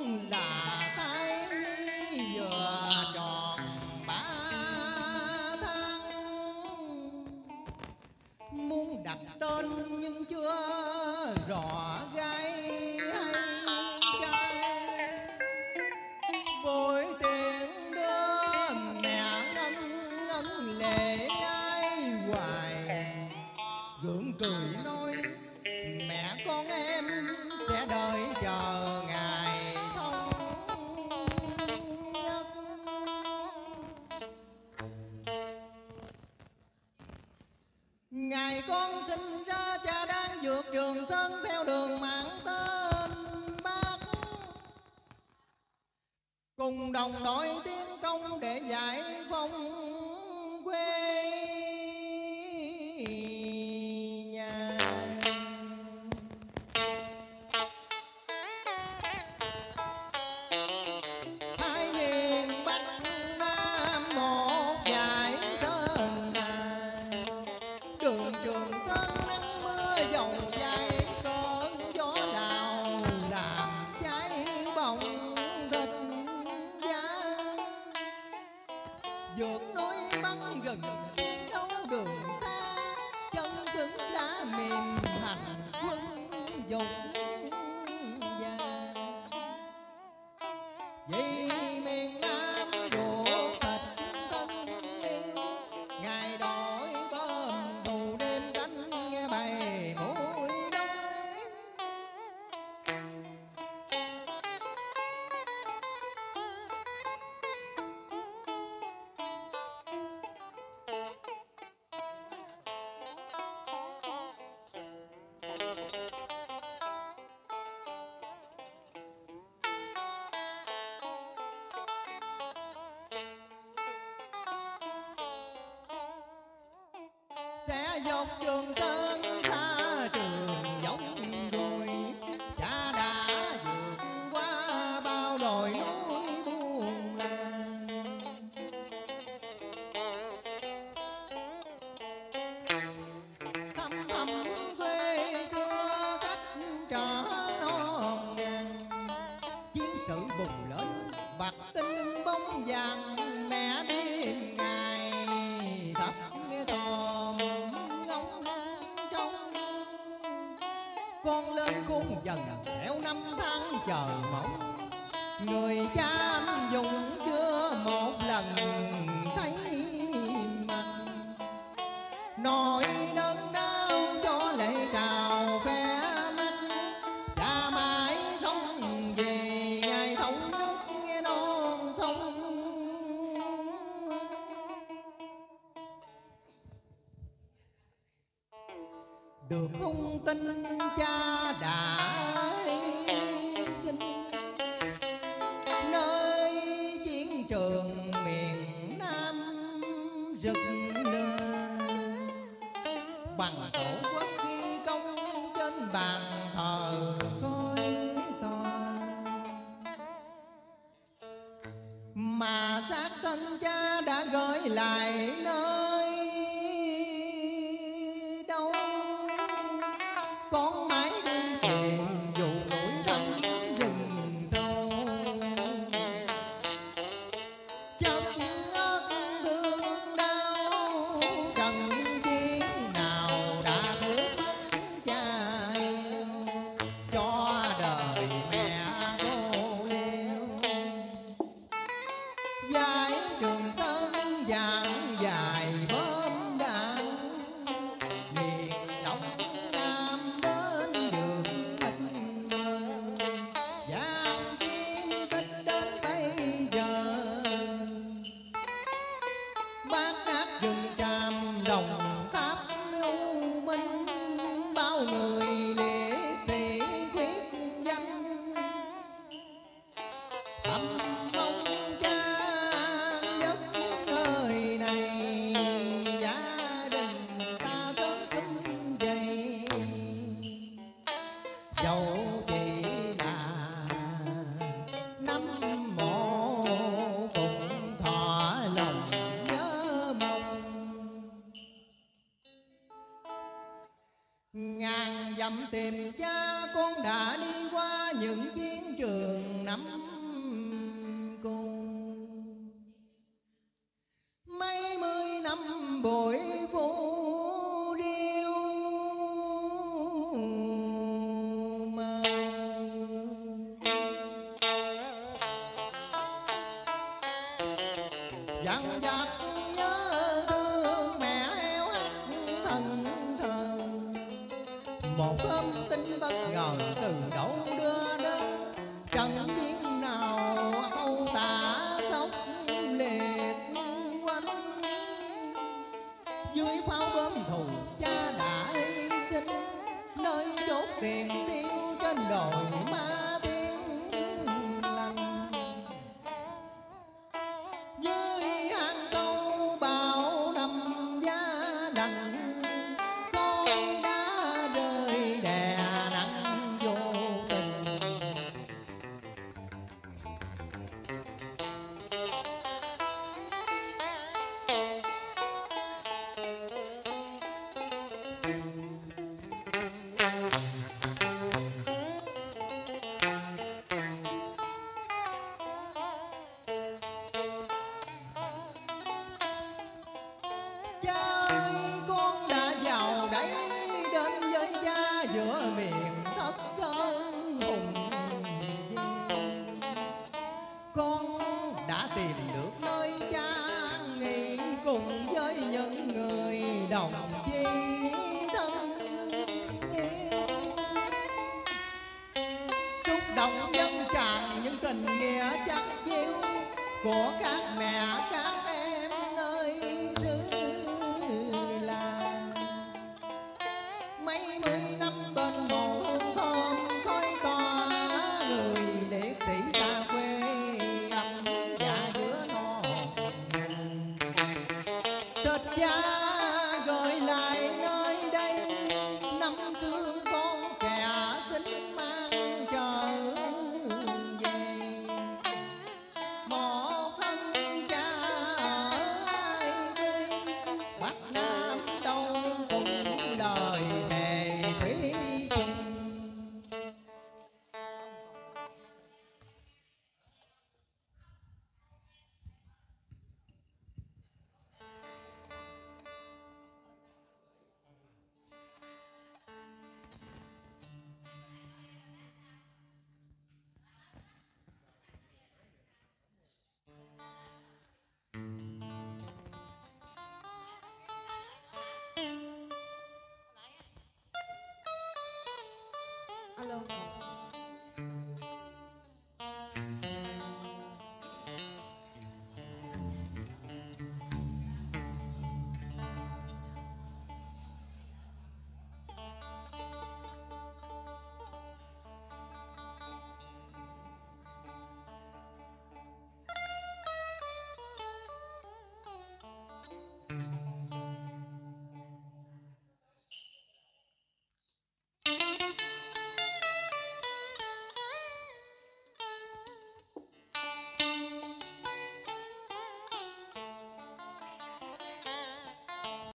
là Thái Nhi vừa tròn 3 tháng, muốn đặt tên nhưng chưa rõ gái hay trai. Vội tiền đưa mẹ ngân ngân lệ ai hoài, gượng cười nói mẹ con em sẽ đợi chờ ngày thống nhất. Ngày con sinh ra cha đang vượt Trường Sơn theo đường mang tên Bác, cùng đồng đội tiến công để giải phóng quê nhà. Hai miền Bắc Nam một dải sơn hà, đường Trường Sơn nắng mưa dầu dày, cơn gió nào làm cháy bỏng thịt da. Vượt núi băng rừng chiến đấu đường xa, chân cứng đã mềm hành quân dùng da. Vì miền Nam ruột thịt thân yêu, ngày đổi bom thù đêm cánh nghe bầy mũi đói. Sẽ dọc Trường Sơn xa trường giống đồi, cha đã vượt qua bao đồi núi buồn làng. Thăm thăm quê xưa cách trở non ngàn, chiến sự bùng lên bạc tinh bóng vàng, mẹ đêm ngày thắp nghe tòm ngóng trông. Con lên khôn dần theo năm tháng chờ mong, người cha anh Dũng chưa một lần thấy mặt. Nỗi đớn đau cho lệ trào khóe mắt, cha mãi không về ngày thống nhất nghe non sông. Được hung tin cha đã sinh, nơi chiến trường miền Nam rực lên, bằng tổ quốc ghi công trên bàn thờ khói tòa. Mà xác thân cha đã gửi lại nơi đâu, con mãi đi tìm dù núi thẳm rừng sâu. Chân ớt thương đau trần chiến nào đã cướp mất cha yêu, cho đời mẹ cô liêu. Giải Trường Sơn dáng dài bom đạn, miền Đông Nam đến giường ít mơ, giang chiến tích đến bây giờ. Bát ngát rừng tràm đồng tháp lưu minh, bao người liệt sĩ quyết danh. Thăm mong cha đất nơi này, gia đình ta sớm sum vầy. Dẫu chỉ là năm mộ cùng thọ lòng nhớ mong. Ngàn dặm tìm cha con đã đi qua những chiến trường nắm cô. Mấy mươi năm bội phu điêu mà dằn vặt nhớ thương mẹ eo hắt thân thần. Một hôm tin bất ngờ từ đâu đưa đến trận chiến nào Âu Tả sốc liệt quanh. Dưới pháo bom thù cha đã hy sinh, nơi chốt tiền tiêu trên đồi Ma Tiên Lành. Dưới hang sâu bao năm giá đành, khói đá rơi đè nặng vô tình. Cha ơi, con đã vào đây đến với cha giữa miền Thất Sơn hùng vĩ. Con đã tìm được nơi cha nghỉ cùng với những người đồng chi thân yêu. Xúc động dân tràn những tình nghĩa chắc chiêu của các